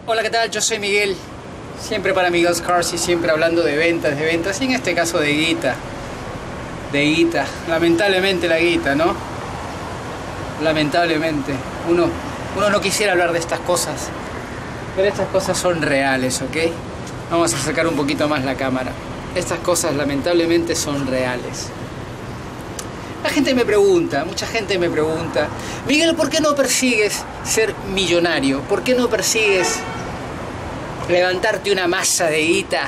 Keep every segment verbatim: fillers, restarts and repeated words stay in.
Hola, ¿qué tal? Yo soy Miguel, siempre para Miguel's Cars y siempre hablando de ventas, de ventas, y en este caso de guita, de guita, lamentablemente la guita, ¿no? Lamentablemente, uno, uno no quisiera hablar de estas cosas, pero estas cosas son reales, ¿ok? Vamos a acercar un poquito más la cámara. Estas cosas lamentablemente son reales. La gente me pregunta, mucha gente me pregunta, Miguel, ¿por qué no persigues ser millonario? ¿Por qué no persigues levantarte una masa de guita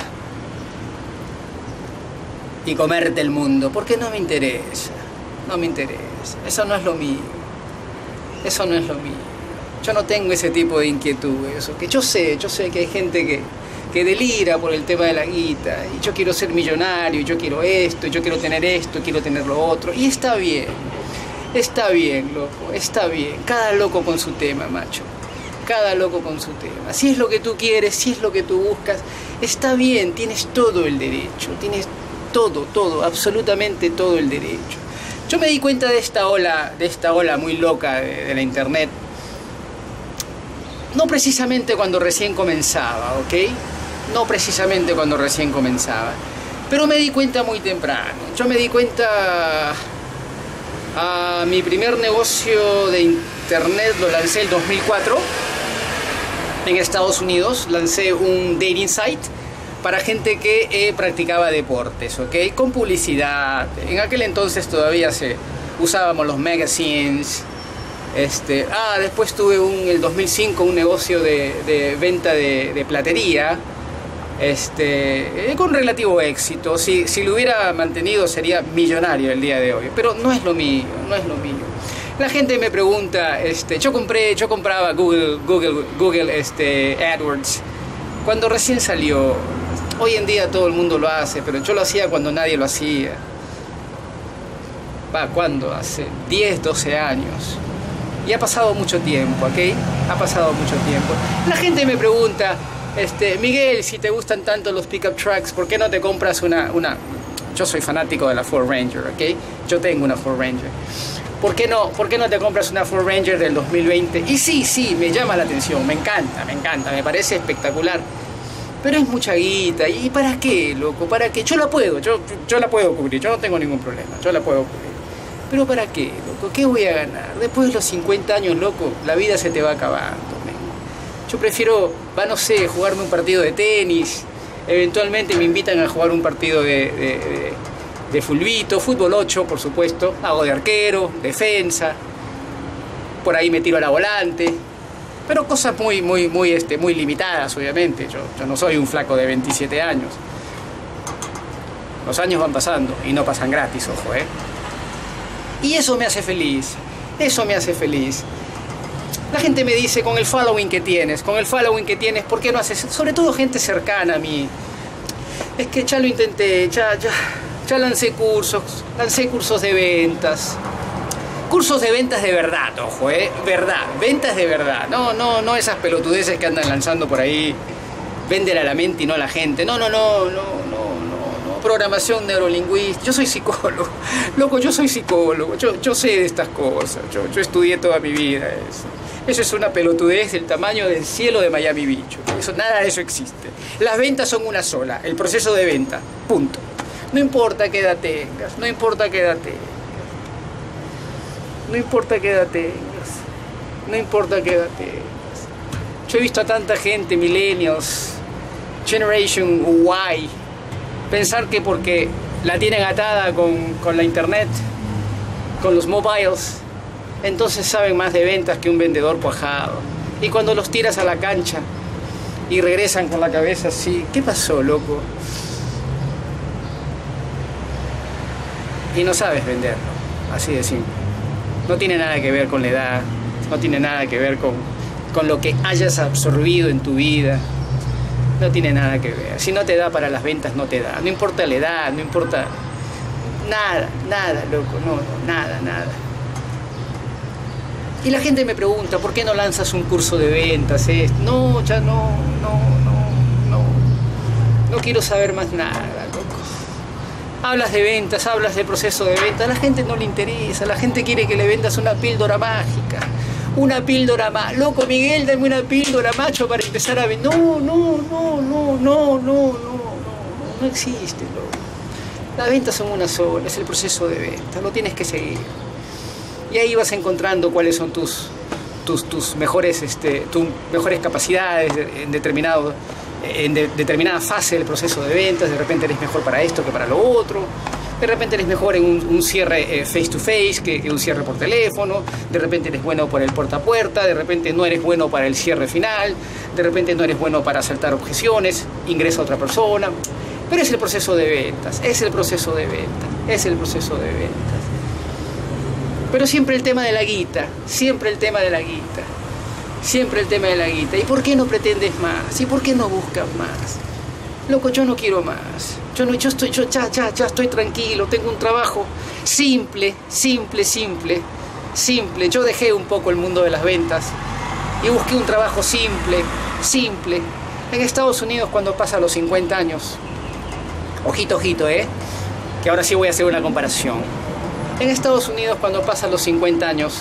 y comerte el mundo? Porque no me interesa, no me interesa, eso no es lo mío, eso no es lo mío. Yo no tengo ese tipo de inquietudes, que yo sé, yo sé que hay gente que, que delira por el tema de la guita, y yo quiero ser millonario, y yo quiero esto, y yo quiero tener esto, y quiero tener lo otro, y está bien, está bien, loco, está bien, cada loco con su tema, macho. Cada loco con su tema. Si es lo que tú quieres, si es lo que tú buscas, está bien, tienes todo el derecho, tienes todo, todo, absolutamente todo el derecho. Yo me di cuenta de esta ola, de esta ola muy loca de, de la internet, no precisamente cuando recién comenzaba, ¿ok? No precisamente cuando recién comenzaba, pero me di cuenta muy temprano. Yo me di cuenta, a mi primer negocio de internet lo lancé en dos mil cuatro. En Estados Unidos lancé un dating site para gente que eh, practicaba deportes, ¿ok? Con publicidad. En aquel entonces todavía se usábamos los magazines. Este, ah, después tuve en el dos mil cinco un negocio de, de venta de, de platería, este, eh, con relativo éxito. Si, si lo hubiera mantenido sería millonario el día de hoy, pero no es lo mío, no es lo mío. La gente me pregunta, este, yo compré, yo compraba Google, Google, Google este, AdWords cuando recién salió. Hoy en día todo el mundo lo hace, pero yo lo hacía cuando nadie lo hacía. Va, ¿cuándo? Hace diez, doce años. Y ha pasado mucho tiempo, ¿ok? Ha pasado mucho tiempo. La gente me pregunta, este, Miguel, si te gustan tanto los pickup trucks, ¿por qué no te compras una, una? Yo soy fanático de la Ford Ranger, ¿ok? Yo tengo una Ford Ranger. ¿Por qué no, ¿Por qué no te compras una Ford Ranger del dos mil veinte? Y sí, sí, me llama la atención, me encanta, me encanta, me parece espectacular. Pero es mucha guita, ¿y para qué, loco? ¿Para qué? Yo la puedo, yo, yo la puedo cubrir, yo no tengo ningún problema, yo la puedo cubrir. Pero ¿para qué, loco? ¿Qué voy a ganar? Después de los cincuenta años, loco, la vida se te va acabando, men. Yo prefiero, va, no sé, jugarme un partido de tenis, eventualmente me invitan a jugar un partido de... de, de de fulbito, fútbol ocho, por supuesto, hago de arquero, defensa, por ahí me tiro a la volante, pero cosas muy, muy, muy, este, muy limitadas, obviamente. Yo, yo no soy un flaco de veintisiete años. Los años van pasando y no pasan gratis, ojo, ¿eh? Y eso me hace feliz, eso me hace feliz. La gente me dice, con el following que tienes, con el following que tienes, ¿por qué no haces? Sobre todo gente cercana a mí. Es que ya lo intenté, ya, ya... Ya lancé cursos, lancé cursos de ventas. Cursos de ventas de verdad, ojo, eh, verdad, ventas de verdad. No, no, no esas pelotudeces que andan lanzando por ahí. Vender a la mente y no a la gente. No, no, no, no, no, no, no. Programación neurolingüística. Yo soy psicólogo. Loco, yo soy psicólogo. Yo, yo sé de estas cosas. Yo, yo estudié toda mi vida eso. Eso es una pelotudez del tamaño del cielo de Miami Beach. Eso, nada de eso existe. Las ventas son una sola. El proceso de venta. Punto. No importa qué edad tengas, no importa qué edad tengas, no importa qué edad tengas, no importa qué edad tengas. Yo he visto a tanta gente, millennials, Generation Y, pensar que porque la tienen atada con, con la internet, con los mobiles, entonces saben más de ventas que un vendedor cuajado. Y cuando los tiras a la cancha y regresan con la cabeza así, ¿qué pasó, loco? Y no sabes venderlo, así de simple. No tiene nada que ver con la edad, no tiene nada que ver con, con lo que hayas absorbido en tu vida, no tiene nada que ver. Si no te da para las ventas, no te da. No importa la edad, no importa nada, nada, loco, no, no, nada, nada. Y la gente me pregunta, ¿por qué no lanzas un curso de ventas? Esto? No, ya no, no, no, no, no quiero saber más nada, loco. Hablas de ventas, hablas del proceso de venta, a la gente no le interesa, la gente quiere que le vendas una píldora mágica, Una píldora más. Loco, Miguel, dame una píldora, macho, para empezar a vender. No, no, no, no, no, no, no, no, no existe, loco. Las ventas son una sola, es el proceso de venta, lo tienes que seguir. Y ahí vas encontrando cuáles son tus, tus, tus, mejores, este, tus mejores capacidades en, determinado, en de, determinada fase del proceso de ventas. De repente eres mejor para esto que para lo otro. De repente eres mejor en un, un cierre eh, face to face que, que un cierre por teléfono. De repente eres bueno por el puerta a puerta. De repente no eres bueno para el cierre final. De repente no eres bueno para asaltar objeciones. Ingresa otra persona. Pero es el proceso de ventas. Es el proceso de ventas. Es el proceso de ventas. Pero siempre el tema de la guita. Siempre el tema de la guita. Siempre el tema de la guita. ¿Y por qué no pretendes más? ¿Y por qué no buscas más? Loco, yo no quiero más. Yo, no, yo, estoy, yo ya, ya, ya estoy tranquilo. Tengo un trabajo simple, simple, simple, simple. Yo dejé un poco el mundo de las ventas y busqué un trabajo simple, simple. En Estados Unidos, cuando pasa los cincuenta años, ojito, ojito, ¿eh? Que ahora sí voy a hacer una comparación. En Estados Unidos, cuando pasa los cincuenta años,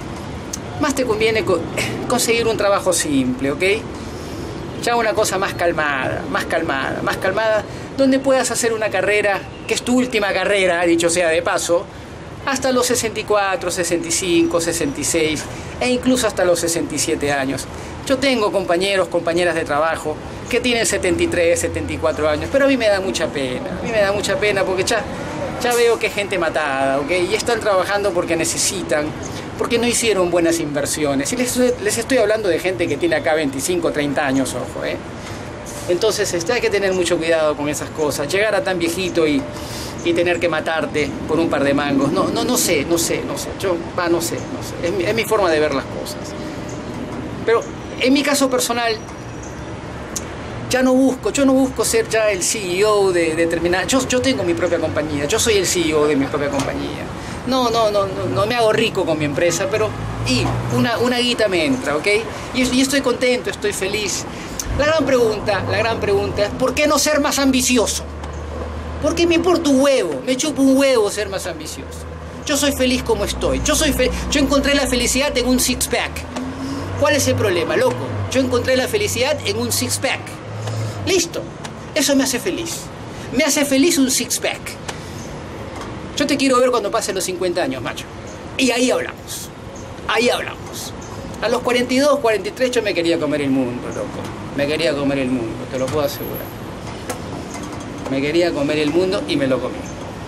más te conviene co conseguir un trabajo simple, ¿ok? Ya una cosa más calmada, más calmada, más calmada, donde puedas hacer una carrera, que es tu última carrera, dicho sea de paso, hasta los sesenta y cuatro, sesenta y cinco, sesenta y seis e incluso hasta los sesenta y siete años. Yo tengo compañeros, compañeras de trabajo que tienen setenta y tres, setenta y cuatro años, pero a mí me da mucha pena, a mí me da mucha pena porque ya, ya veo que es gente matada, ¿ok? Y están trabajando porque necesitan, porque no hicieron buenas inversiones. Y les, les estoy hablando de gente que tiene acá veinticinco, treinta años, ojo, ¿eh? Entonces este, hay que tener mucho cuidado con esas cosas. Llegar a tan viejito y, y tener que matarte por un par de mangos. No, no, no sé, no sé, no sé. Yo, va, no sé, no sé. Es mi, es mi forma de ver las cosas. Pero en mi caso personal, ya no busco, yo no busco ser ya el C E O de determinada... Yo, yo tengo mi propia compañía, yo soy el C E O de mi propia compañía. No, no, no, no, no me hago rico con mi empresa, pero y una, una guita me entra, ¿ok? Y, y estoy contento, estoy feliz. La gran pregunta, la gran pregunta es, ¿por qué no ser más ambicioso? Porque me importa un huevo, me chupo un huevo ser más ambicioso. Yo soy feliz como estoy, yo, soy fe yo encontré la felicidad en un six-pack. ¿Cuál es el problema, loco? Yo encontré la felicidad en un six-pack. Listo, eso me hace feliz. Me hace feliz un six-pack. Yo te quiero ver cuando pasen los cincuenta años, macho. Y ahí hablamos. Ahí hablamos. A los cuarenta y dos, cuarenta y tres yo me quería comer el mundo, loco. Me quería comer el mundo, te lo puedo asegurar. Me quería comer el mundo y me lo comí.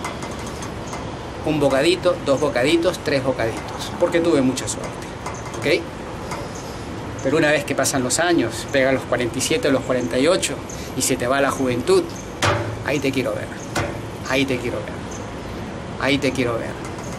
Un bocadito, dos bocaditos, tres bocaditos. Porque tuve mucha suerte. ¿Ok? Pero una vez que pasan los años, pega los cuarenta y siete o los cuarenta y ocho y se te va la juventud, ahí te quiero ver. Ahí te quiero ver. Ahí te quiero ver.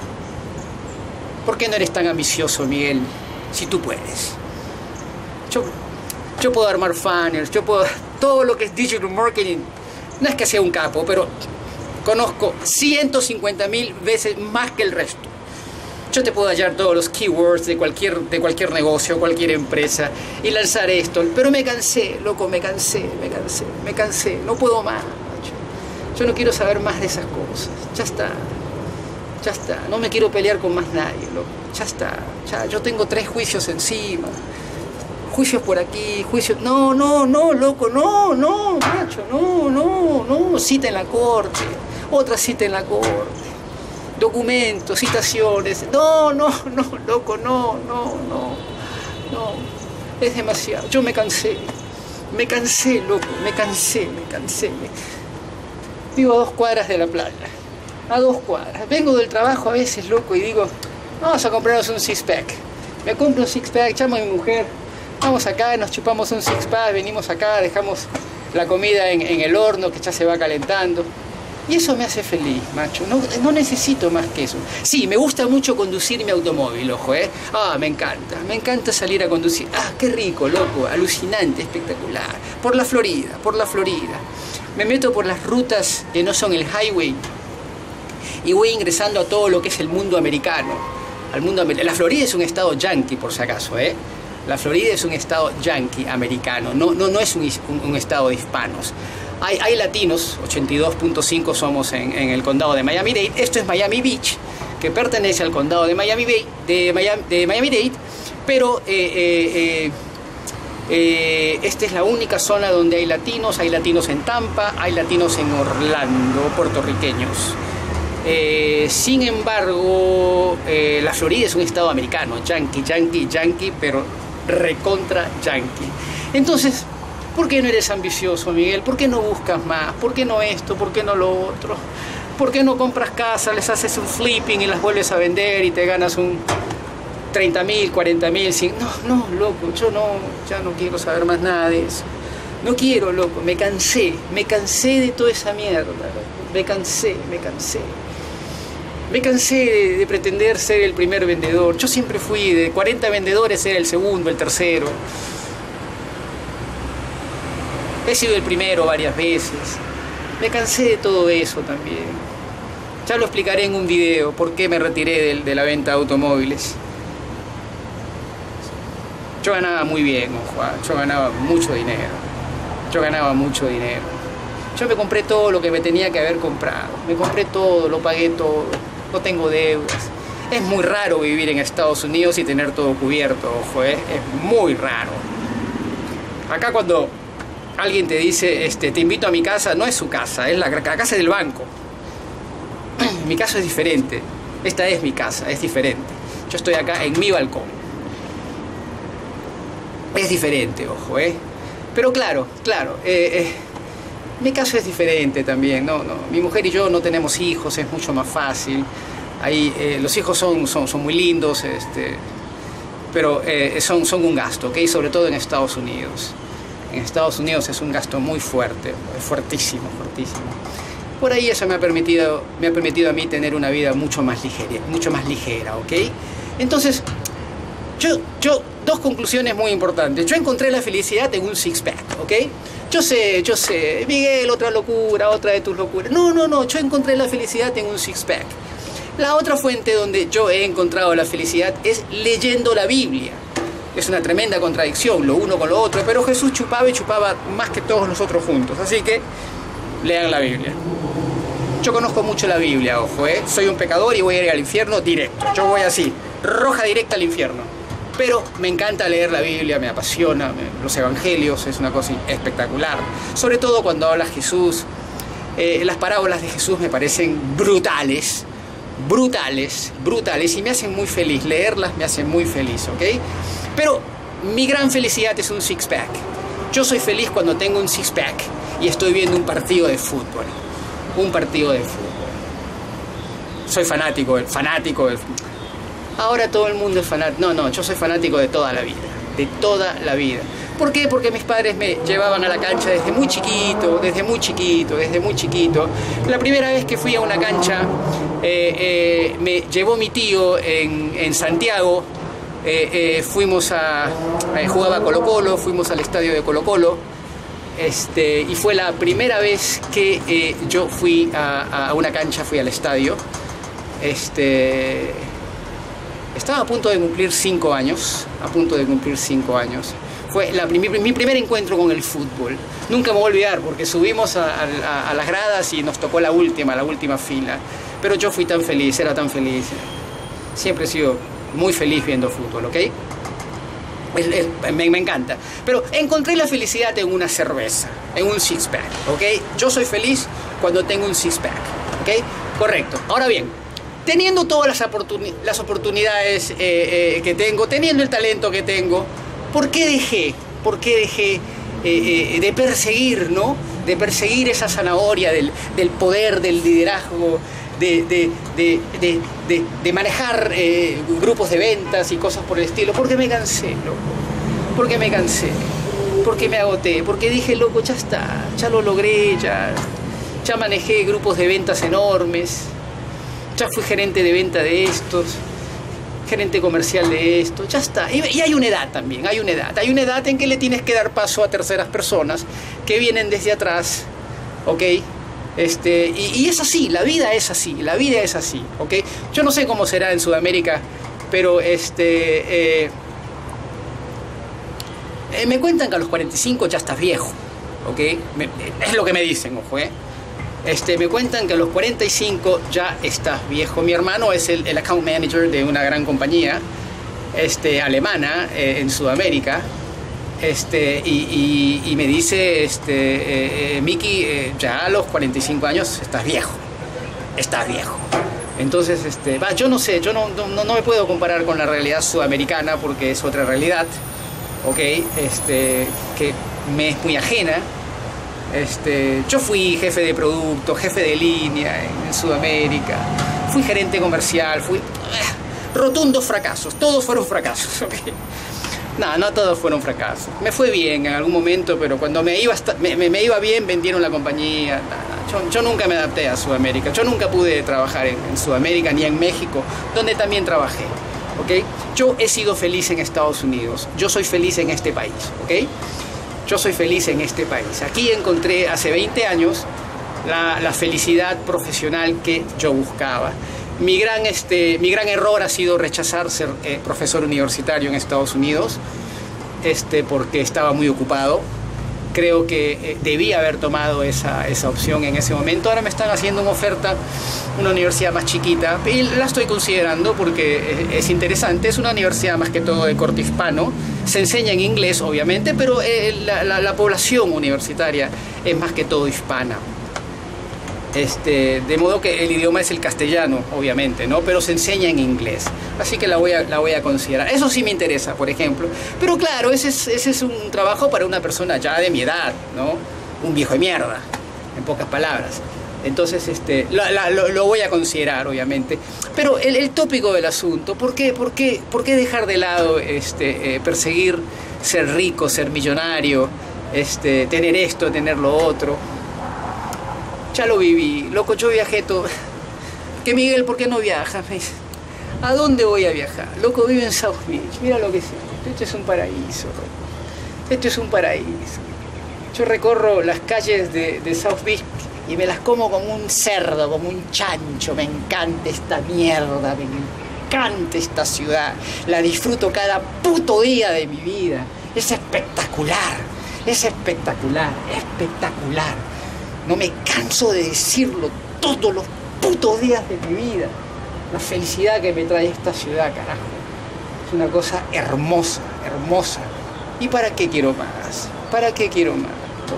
¿Por qué no eres tan ambicioso, Miguel? Si tú puedes. Yo, yo puedo armar funnels, yo puedo... Todo lo que es digital marketing, no es que sea un capo, pero conozco ciento cincuenta mil veces más que el resto. Yo te puedo hallar todos los keywords de cualquier, de cualquier negocio, cualquier empresa y lanzar esto. Pero me cansé, loco, me cansé, me cansé, me cansé. No puedo más, macho. Yo no quiero saber más de esas cosas. Ya está. Ya está, no me quiero pelear con más nadie, loco. Ya está, ya, yo tengo tres juicios encima. Juicios por aquí, juicios... No, no, no, loco, no, no, macho, no, no, no. Cita en la corte, otra cita en la corte. Documentos, citaciones. No, no, no, loco, no, no, no. No, es demasiado. Yo me cansé. Me cansé, loco, me cansé, me cansé. Vivo a dos cuadras de la playa. A dos cuadras. Vengo del trabajo a veces, loco, y digo, vamos a comprarnos un six-pack. Me compro un six-pack, llamo a mi mujer, vamos acá, nos chupamos un six-pack, venimos acá, dejamos la comida en, en el horno que ya se va calentando. Y eso me hace feliz, macho. No, no necesito más que eso. Sí, me gusta mucho conducir mi automóvil, ojo, ¿eh? Ah, me encanta. Me encanta salir a conducir. Ah, qué rico, loco. Alucinante, espectacular. Por la Florida, por la Florida. Me meto por las rutas que no son el highway y voy ingresando a todo lo que es el mundo americano. Al mundo amer... La Florida es un estado yankee, por si acaso, ¿eh? La Florida es un estado yankee americano. No, no, no es un, un, un estado de hispanos. Hay, hay latinos, ochenta y dos punto cinco somos en, en el condado de Miami-Dade. Esto es Miami Beach, que pertenece al condado de Miami-Dade, de Miami, de Miami-Dade, pero eh, eh, eh, eh, esta es la única zona donde hay latinos. Hay latinos en Tampa, hay latinos en Orlando, puertorriqueños. Eh, sin embargo, eh, la Florida es un estado americano, yankee, yankee, yankee, pero recontra yankee. Entonces, ¿por qué no eres ambicioso, Miguel? ¿Por qué no buscas más? ¿Por qué no esto? ¿Por qué no lo otro? ¿Por qué no compras casas, les haces un flipping y las vuelves a vender y te ganas un treinta mil, cuarenta mil? No, no, loco, yo no, ya no quiero saber más nada de eso. No quiero, loco, me cansé, me cansé de toda esa mierda, loco. Me cansé, me cansé. Me cansé de, de pretender ser el primer vendedor. Yo siempre fui de cuarenta vendedores, era el segundo, el tercero. He sido el primero varias veces. Me cansé de todo eso también. Ya lo explicaré en un video por qué me retiré de, de la venta de automóviles. Yo ganaba muy bien, ojo, yo ganaba mucho dinero. Yo ganaba mucho dinero. Yo me compré todo lo que me tenía que haber comprado. Me compré todo, lo pagué todo. No tengo deudas. Es muy raro vivir en Estados Unidos y tener todo cubierto, ojo, ¿eh? Es muy raro. Acá cuando alguien te dice, este, te invito a mi casa, no es su casa, es la, la casa del banco. Mi caso es diferente. Esta es mi casa, es diferente. Yo estoy acá en mi balcón. Es diferente, ojo, ¿eh? Pero claro, claro, eh, eh, mi caso es diferente también, ¿no? No, mi mujer y yo no tenemos hijos, es mucho más fácil. Ahí, eh, los hijos son, son, son muy lindos, este, pero eh, son, son un gasto, ¿ok? Sobre todo en Estados Unidos. En Estados Unidos es un gasto muy fuerte, fuertísimo, fuertísimo. Por ahí eso me ha permitido, me ha permitido a mí tener una vida mucho más ligera, mucho más ligera, ¿ok? Entonces, yo, yo, dos conclusiones muy importantes. Yo encontré la felicidad en un six-pack, ¿ok? Yo sé, yo sé, Miguel, otra locura, otra de tus locuras. No, no, no, yo encontré la felicidad en un six-pack. La otra fuente donde yo he encontrado la felicidad es leyendo la Biblia. Es una tremenda contradicción, lo uno con lo otro, pero Jesús chupaba y chupaba más que todos nosotros juntos. Así que, lean la Biblia. Yo conozco mucho la Biblia, ojo, ¿eh? Soy un pecador y voy a ir al infierno directo. Yo voy así, roja directa al infierno. Pero me encanta leer la Biblia, me apasiona, me, los evangelios, es una cosa espectacular. Sobre todo cuando habla Jesús. Eh, las parábolas de Jesús me parecen brutales, brutales, brutales, y me hacen muy feliz. Leerlas me hace muy feliz, ¿ok? Pero mi gran felicidad es un six-pack. Yo soy feliz cuando tengo un six-pack y estoy viendo un partido de fútbol. Un partido de fútbol. Soy fanático, fanático del fútbol. Ahora todo el mundo es fanático. No, no, yo soy fanático de toda la vida. De toda la vida. ¿Por qué? Porque mis padres me llevaban a la cancha desde muy chiquito, desde muy chiquito, desde muy chiquito. La primera vez que fui a una cancha, eh, eh, me llevó mi tío en, en Santiago. Eh, eh, fuimos a... Eh, jugaba Colo Colo, fuimos al estadio de Colo Colo. Este, y fue la primera vez que eh, yo fui a, a una cancha, fui al estadio. Este... Estaba a punto de cumplir cinco años, a punto de cumplir cinco años. Fue la, mi, mi primer encuentro con el fútbol. Nunca me voy a olvidar porque subimos a, a, a las gradas y nos tocó la última, la última fila. Pero yo fui tan feliz, era tan feliz. Siempre he sido muy feliz viendo fútbol, ¿ok? Es, es, me, me encanta. Pero encontré la felicidad en una cerveza, en un six-pack, ¿ok? Yo soy feliz cuando tengo un six-pack, ¿ok? Correcto. Ahora bien, teniendo todas las, oportuni las oportunidades eh, eh, que tengo, teniendo el talento que tengo, ¿por qué dejé, por qué dejé eh, eh, de perseguir, ¿no? De perseguir esa zanahoria del, del poder, del liderazgo, de, de, de, de, de, de manejar eh, grupos de ventas y cosas por el estilo? Porque me cansé, loco. Porque me cansé. Porque me agoté. Porque dije, loco, ya está. Ya lo logré, ya, ya manejé grupos de ventas enormes. Ya fui gerente de venta de estos, gerente comercial de esto, ya está. Y, y hay una edad también, hay una edad. Hay una edad en que le tienes que dar paso a terceras personas que vienen desde atrás, ¿ok? Este, y, y es así, la vida es así, la vida es así, ¿ok? Yo no sé cómo será en Sudamérica, pero este, eh, eh, me cuentan que a los cuarenta y cinco ya estás viejo, ¿ok? Me, es lo que me dicen, ojo, ¿eh? Este, me cuentan que a los cuarenta y cinco ya estás viejo. Mi hermano es el, el account manager de una gran compañía. este, alemana eh, en Sudamérica, este, y, y, y me dice, este, eh, eh, Miki, eh, ya a los cuarenta y cinco años estás viejo, estás viejo. Entonces, este, va, yo no sé, yo no, no, no me puedo comparar con la realidad sudamericana porque es otra realidad, ¿ok? Este, que me es muy ajena. Este, yo fui jefe de producto, jefe de línea en, en Sudamérica, fui gerente comercial, fui... Eh, rotundos fracasos, todos fueron fracasos, ¿ok? No, no todos fueron fracasos. Me fue bien en algún momento, pero cuando me iba, hasta, me, me, me iba bien, vendieron la compañía. No, no, yo, yo nunca me adapté a Sudamérica. Yo nunca pude trabajar en, en Sudamérica ni en México, donde también trabajé. ¿Okay? Yo he sido feliz en Estados Unidos. Yo soy feliz en este país. ¿Okay? Yo soy feliz en este país. Aquí encontré hace veinte años la, la felicidad profesional que yo buscaba. Mi gran, este, mi gran error ha sido rechazar ser eh, profesor universitario en Estados Unidos, este, porque estaba muy ocupado. Creo que eh, debía haber tomado esa, esa opción en ese momento. Ahora me están haciendo una oferta, una universidad más chiquita, y la estoy considerando porque es, es interesante. Es una universidad más que todo de corte hispano. Se enseña en inglés, obviamente, pero eh, la, la, la población universitaria es más que todo hispana. Este, de modo que el idioma es el castellano, obviamente, ¿no? Pero se enseña en inglés. Así que la voy a, la voy a considerar. Eso sí me interesa, por ejemplo. Pero claro, ese es, ese es un trabajo para una persona ya de mi edad, ¿no? Un viejo de mierda, en pocas palabras. Entonces, este, lo, la, lo, lo voy a considerar, obviamente. Pero el, el tópico del asunto, ¿por qué, por qué, por qué dejar de lado este, eh, perseguir ser rico, ser millonario, este, tener esto, tener lo otro? Ya lo viví, loco, yo viajé todo. Que Miguel, ¿por qué no viajas? Me dice, ¿a dónde voy a viajar? Loco, vivo en South Beach, mira lo que es esto. Esto es un paraíso, loco. Esto es un paraíso. Yo recorro las calles de, de South Beach y me las como como un cerdo, como un chancho. Me encanta esta mierda, me encanta esta ciudad. La disfruto cada puto día de mi vida. Es espectacular, es espectacular, espectacular. No me canso de decirlo todos los putos días de mi vida. La felicidad que me trae esta ciudad, carajo. Es una cosa hermosa, hermosa. ¿Y para qué quiero más? ¿Para qué quiero más?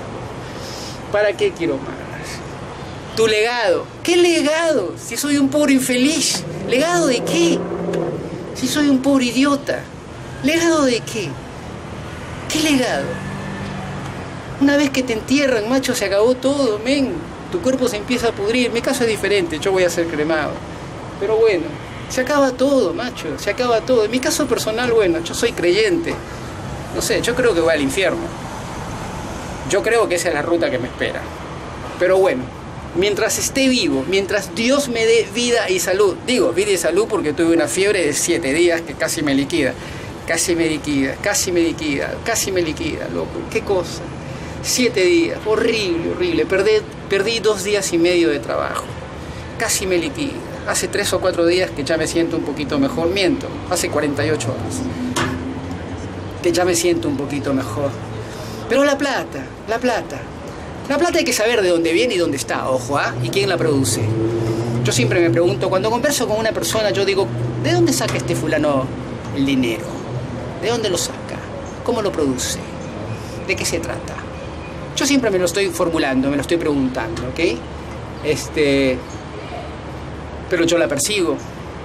¿Para qué quiero más? Tu legado. ¿Qué legado? Si soy un pobre infeliz. ¿Legado de qué? Si soy un pobre idiota. ¿Legado de qué? ¿Qué legado? Una vez que te entierran, macho, se acabó todo, men. Tu cuerpo se empieza a pudrir. Mi caso es diferente, yo voy a ser cremado. Pero bueno, se acaba todo, macho, se acaba todo. En mi caso personal, bueno, yo soy creyente. No sé, yo creo que voy al infierno. Yo creo que esa es la ruta que me espera. Pero bueno, mientras esté vivo, mientras Dios me dé vida y salud. Digo, vida y salud porque tuve una fiebre de siete días que casi me liquida. Casi me liquida, casi me liquida, casi me liquida, loco. ¿Qué cosa? Siete días, horrible, horrible. Perdí, perdí dos días y medio de trabajo. Casi me liquida. Hace tres o cuatro días que ya me siento un poquito mejor. Miento, hace cuarenta y ocho horas. Que ya me siento un poquito mejor. Pero la plata, la plata. La plata hay que saber de dónde viene y dónde está, ojo, ¿ah? Y quién la produce. Yo siempre me pregunto, cuando converso con una persona, yo digo, ¿de dónde saca este fulano el dinero? ¿De dónde lo saca? ¿Cómo lo produce? ¿De qué se trata? Yo siempre me lo estoy formulando, me lo estoy preguntando, ¿ok? Este, pero yo la persigo.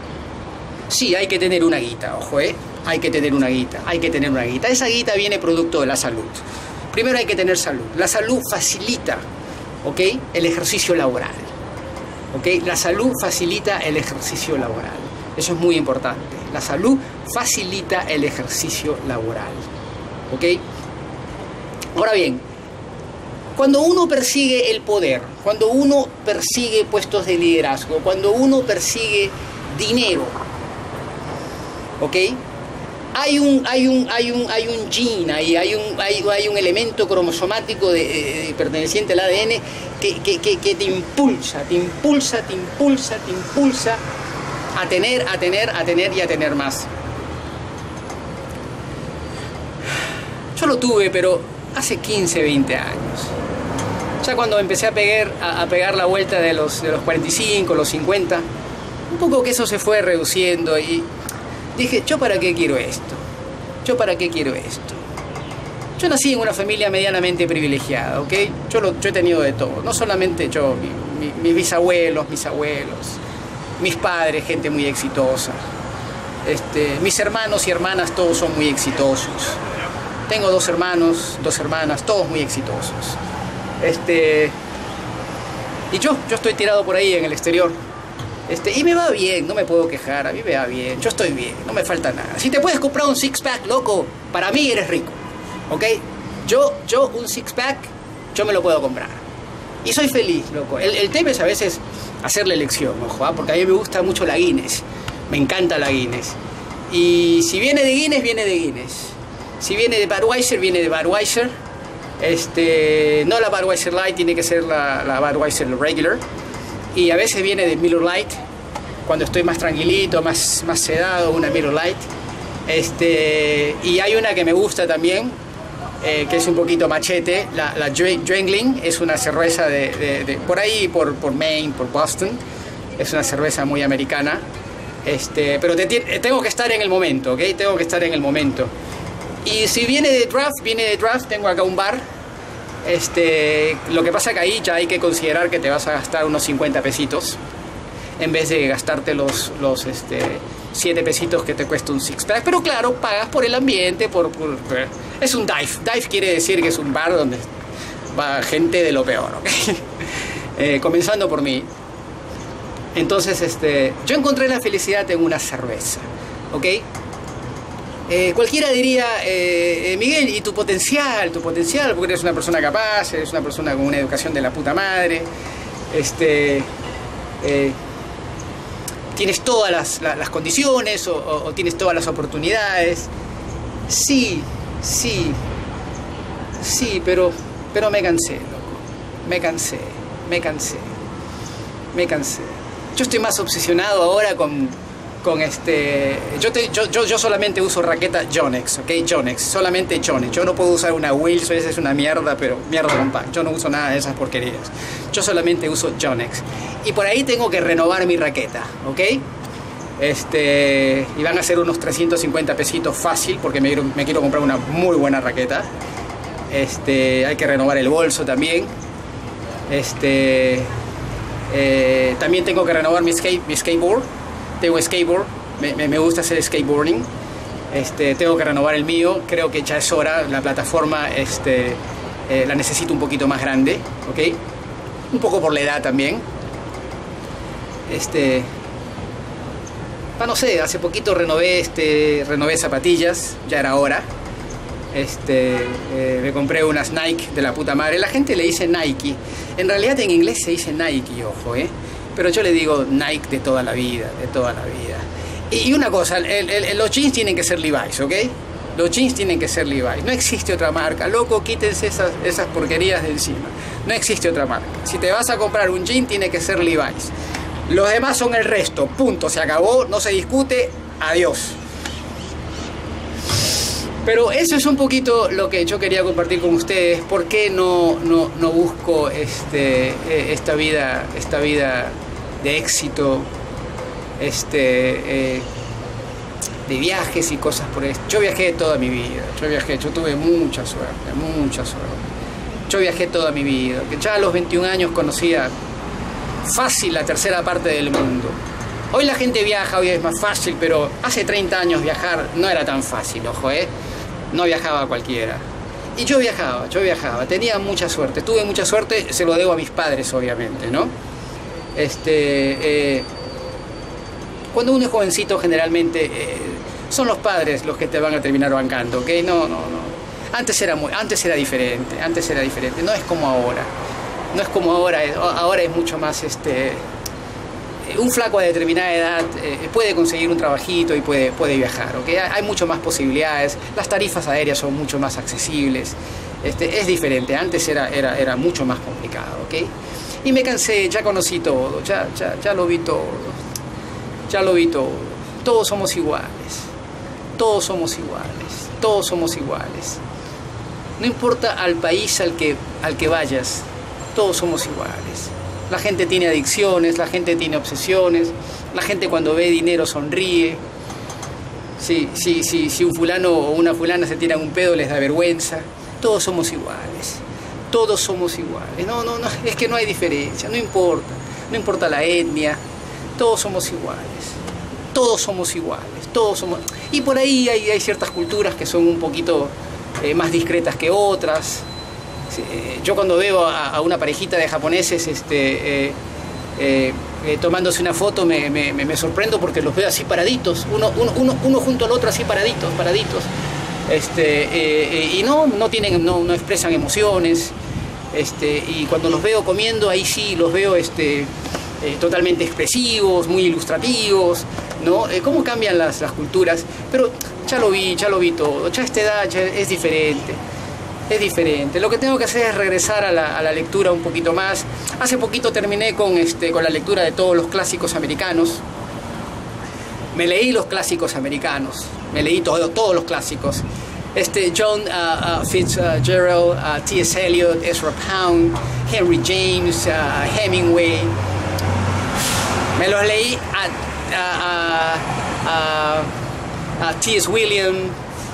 Sí, hay que tener una guita, ojo, ¿eh? Hay que tener una guita, hay que tener una guita. Esa guita viene producto de la salud. Primero hay que tener salud. La salud facilita, ¿ok? El ejercicio laboral, ¿ok? La salud facilita el ejercicio laboral. Eso es muy importante. La salud facilita el ejercicio laboral, ¿ok? Ahora bien, cuando uno persigue el poder, cuando uno persigue puestos de liderazgo, cuando uno persigue dinero, ¿ok? Hay un, hay un, hay un, hay un gene ahí, hay un, hay, hay un elemento cromosomático de, de, perteneciente al A D N que, que, que, que te impulsa, te impulsa, te impulsa, te impulsa a tener, a tener, a tener y a tener más. Yo lo tuve, pero hace quince, veinte años. Ya cuando empecé a pegar, a, a pegar la vuelta de los, de los cuarenta y cinco, los cincuenta, un poco que eso se fue reduciendo y dije, ¿yo para qué quiero esto? ¿Yo para qué quiero esto? Yo nací en una familia medianamente privilegiada, ¿ok? Yo, lo, yo he tenido de todo, no solamente yo, mi, mi, mis bisabuelos, mis abuelos, mis padres, gente muy exitosa. Este, mis hermanos y hermanas, todos son muy exitosos. Tengo dos hermanos, dos hermanas, todos muy exitosos. Este, y yo, yo estoy tirado por ahí en el exterior. Este, y me va bien, no me puedo quejar, a mí me va bien, yo estoy bien, no me falta nada. Si te puedes comprar un six-pack, loco, para mí eres rico, ¿ok? Yo, yo un six-pack, yo me lo puedo comprar. Y soy feliz, loco. El, el tema es a veces hacerle elección, ojo, ¿eh? Porque a mí me gusta mucho la Guinness. Me encanta la Guinness. Y si viene de Guinness, viene de Guinness. Si viene de Budweiser, viene de Budweiser. Este, no la Budweiser Light, tiene que ser la, la Budweiser Regular. Y a veces viene de Miller Lite, cuando estoy más tranquilito, más, más sedado, una Miller Lite. Este, y hay una que me gusta también, eh, que es un poquito machete, la, la Yuengling, es una cerveza de, de, de por ahí, por, por Maine, por Boston. Es una cerveza muy americana. Este, pero te, tengo que estar en el momento, ¿ok? Tengo que estar en el momento. Y si viene de draft, viene de draft, tengo acá un bar. Este, lo que pasa que ahí ya hay que considerar que te vas a gastar unos cincuenta pesitos en vez de gastarte los, los este, siete pesitos que te cuesta un six pack. Pero claro, pagas por el ambiente, por, por, es un dive. Dive quiere decir que es un bar donde va gente de lo peor, ¿ok? eh, comenzando por mí. Entonces, este, yo encontré la felicidad en una cerveza, ¿ok? Eh, cualquiera diría, eh, Miguel, ¿y tu potencial? Tu potencial, porque eres una persona capaz, eres una persona con una educación de la puta madre, este, eh, tienes todas las, las, las condiciones o, o, o tienes todas las oportunidades. Sí, sí, sí, pero, pero me cansé, loco. Me cansé, me cansé, me cansé. Yo estoy más obsesionado ahora con... con este, yo, te, yo, yo, yo solamente uso raqueta Yonex, ¿ok? Yonex, solamente Yonex. Yo no puedo usar una Wilson, esa es una mierda, pero mierda compact. Yo no uso nada de esas porquerías. Yo solamente uso Yonex. Y por ahí tengo que renovar mi raqueta, ¿ok? Este, y van a ser unos trescientos cincuenta pesitos fácil, porque me, me quiero comprar una muy buena raqueta. Este, hay que renovar el bolso también. Este, eh, también tengo que renovar mi, skate, mi skateboard. Tengo skateboard, me, me, me gusta hacer skateboarding, este, tengo que renovar el mío, creo que ya es hora, la plataforma este, eh, la necesito un poquito más grande, ¿ok? Un poco por la edad también. Este, ah, no sé, hace poquito renové, este, renové zapatillas, ya era hora. Este, eh, me compré unas Nike de la puta madre, la gente le dice Nike, en realidad en inglés se dice Nike, ojo, ¿eh? Pero yo le digo Nike de toda la vida, de toda la vida. Y una cosa, el, el, los jeans tienen que ser Levi's, ¿ok? Los jeans tienen que ser Levi's. No existe otra marca. Loco, quítense esas, esas porquerías de encima. No existe otra marca. Si te vas a comprar un jean, tiene que ser Levi's. Los demás son el resto. Punto. Se acabó. No se discute. Adiós. Pero eso es un poquito lo que yo quería compartir con ustedes. ¿Por qué no, no, no busco este, esta vida, esta vida de éxito, este, eh, de viajes y cosas por esto? Yo viajé toda mi vida. Yo viajé, yo tuve mucha suerte, mucha suerte. Yo viajé toda mi vida. Que ya a los veintiún años conocía fácil la tercera parte del mundo. Hoy la gente viaja, hoy es más fácil, pero hace treinta años viajar no era tan fácil, ojo, ¿eh? No viajaba cualquiera. Y yo viajaba, yo viajaba, tenía mucha suerte, tuve mucha suerte, se lo debo a mis padres, obviamente, ¿no? Este, eh, cuando uno es jovencito, generalmente eh, son los padres los que te van a terminar bancando, ¿ok? No, no, no. Antes era, muy, antes era diferente, antes era diferente, no es como ahora. No es como ahora, ahora es mucho más, este... un flaco a determinada edad eh, puede conseguir un trabajito y puede, puede viajar, ¿okay? Hay mucho más posibilidades, las tarifas aéreas son mucho más accesibles, este, es diferente, antes era, era, era mucho más complicado, ¿okay? Y me cansé, ya conocí todo, ya, ya, ya lo vi todo, ya lo vi todo, todos somos iguales, todos somos iguales, todos somos iguales, no importa al país al que, al que vayas, todos somos iguales. La gente tiene adicciones, la gente tiene obsesiones, la gente cuando ve dinero sonríe. Si, si, si, si un fulano o una fulana se tiran un pedo, les da vergüenza. Todos somos iguales. Todos somos iguales. No, no, no, es que no hay diferencia, no importa. No importa la etnia. Todos somos iguales. Todos somos iguales. Todos somos... Y por ahí hay, hay ciertas culturas que son un poquito eh, más discretas que otras. Eh, yo cuando veo a, a una parejita de japoneses este, eh, eh, eh, tomándose una foto me, me, me sorprendo porque los veo así paraditos, uno, uno, uno, uno junto al otro así paraditos, paraditos. Este, eh, eh, y no, no, tienen, no, no expresan emociones. Este, y cuando los veo comiendo, ahí sí los veo este, eh, totalmente expresivos, muy ilustrativos, ¿no? Eh, cómo cambian las, las culturas, pero ya lo vi, ya lo vi todo, ya a esta edad ya es diferente, es diferente. Lo que tengo que hacer es regresar a la, a la lectura un poquito más. Hace poquito terminé con, este, con la lectura de todos los clásicos americanos. Me leí los clásicos americanos, me leí todo, todos los clásicos. Este, John uh, uh, Fitzgerald, uh, T S Eliot, Ezra Pound, Henry James, uh, Hemingway. Me los leí a, a, a, a, a T S Williams,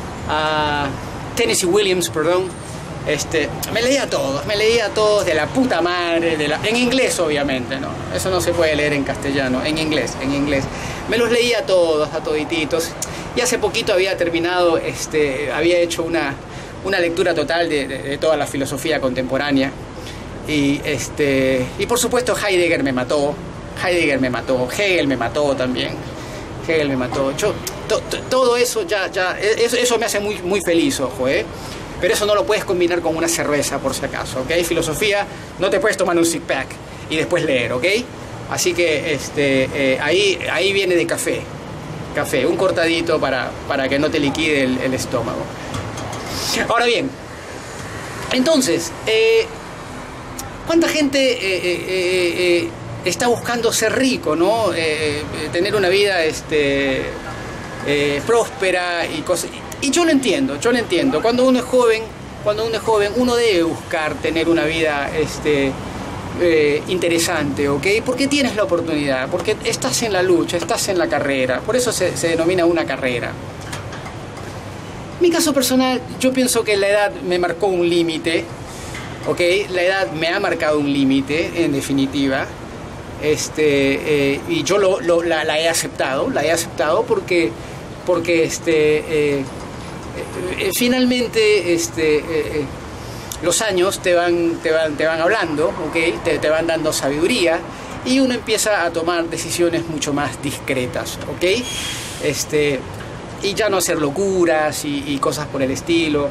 a Tennessee Williams, perdón. Este, me leía a todos, me leía a todos de la puta madre, de la, en inglés obviamente, ¿no? Eso no se puede leer en castellano, en inglés, en inglés. Me los leía a todos, a todititos. Y hace poquito había terminado, este, había hecho una, una lectura total de, de, de toda la filosofía contemporánea. Y, este, y por supuesto Heidegger me mató, Heidegger me mató, Hegel me mató también, Hegel me mató. Yo, to, to, todo eso ya, ya, eso, eso me hace muy, muy feliz, ojo, ¿eh? Pero eso no lo puedes combinar con una cerveza, por si acaso, ¿ok? Filosofía, no te puedes tomar un six pack y después leer, ¿ok? Así que este, eh, ahí, ahí viene de café, café, un cortadito para, para que no te liquide el, el estómago. Ahora bien, entonces, eh, ¿cuánta gente eh, eh, eh, está buscando ser rico, ¿no? Eh, eh, tener una vida este, eh, próspera y cosas... Y yo lo entiendo, yo lo entiendo. Cuando uno es joven, cuando uno es joven, uno debe buscar tener una vida este, eh, interesante, ¿ok? Porque tienes la oportunidad, porque estás en la lucha, estás en la carrera. Por eso se, se denomina una carrera. Mi caso personal, yo pienso que la edad me marcó un límite, ¿ok? La edad me ha marcado un límite, en definitiva. Este, eh, y yo lo, lo, la, la he aceptado, la he aceptado porque, porque este... Eh, Eh, finalmente este, eh, eh, los años te van, te van, te van hablando, ¿okay? te, te van dando sabiduría y uno empieza a tomar decisiones mucho más discretas, ¿okay? este, y ya no hacer locuras y, y cosas por el estilo,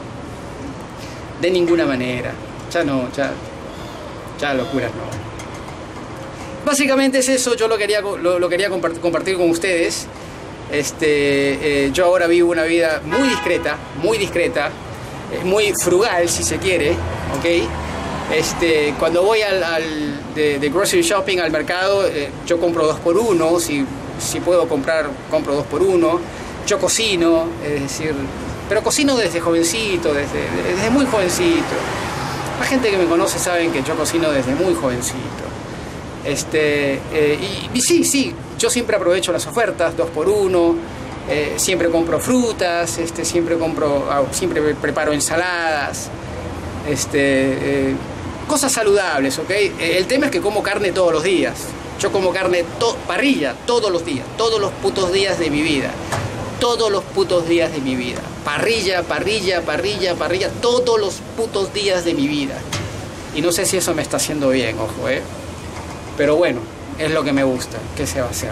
de ninguna manera, ya no, ya, ya locuras no. Básicamente es eso, yo lo quería, lo, lo quería compartir, compartir con ustedes. Este, eh, yo ahora vivo una vida muy discreta, muy discreta, eh, muy frugal si se quiere, ¿ok? Este, cuando voy al, al de, de grocery shopping, al mercado, eh, yo compro dos por uno, si, si puedo comprar, compro dos por uno. Yo cocino, es decir, pero cocino desde jovencito, desde, desde muy jovencito. La gente que me conoce saben que yo cocino desde muy jovencito. Este, eh, y, y sí, sí, yo siempre aprovecho las ofertas, dos por uno, eh, siempre compro frutas, este, siempre compro, siempre preparo ensaladas, este, eh, cosas saludables, ¿ok? El tema es que como carne todos los días. Yo como carne, to parrilla, todos los días, todos los putos días de mi vida, todos los putos días de mi vida. Parrilla, parrilla, parrilla, parrilla, todos los putos días de mi vida. Y no sé si eso me está haciendo bien, ojo, ¿eh? Pero bueno, es lo que me gusta, ¿qué se va a hacer?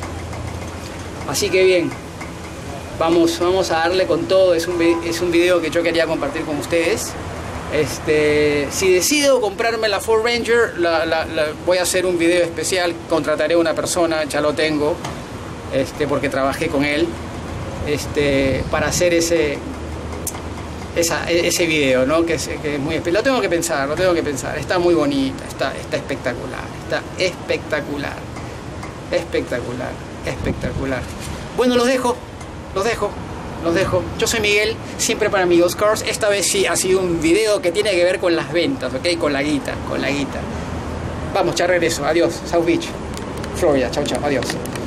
Así que bien, vamos, vamos a darle con todo. Es un, es un video que yo quería compartir con ustedes. Este, si decido comprarme la Ford Ranger, la, la, la, voy a hacer un video especial. Contrataré a una persona, ya lo tengo, este, porque trabajé con él, este, para hacer ese... Esa, ese video, ¿no? Que es, que es muy especial. Lo tengo que pensar, lo tengo que pensar. Está muy bonita, está, está espectacular, está espectacular, espectacular, espectacular. Bueno, los dejo, los dejo, los dejo. Yo soy Miguel, siempre para Amigos Cars. Esta vez sí ha sido un video que tiene que ver con las ventas, ¿ok? Con la guita, con la guita. Vamos, ya regreso. Adiós, South Beach, Florida. Chao, chao, adiós.